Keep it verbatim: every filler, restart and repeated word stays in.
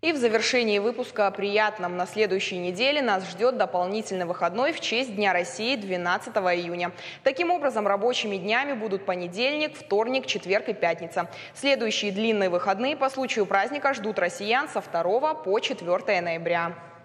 И в завершении выпуска о приятном: на следующей неделе нас ждет дополнительный выходной в честь Дня России двенадцатого июня. Таким образом, рабочими днями будут понедельник, вторник, четверг и пятница. Следующие длинные выходные по случаю праздника ждут россиян со второго по четвёртое ноября.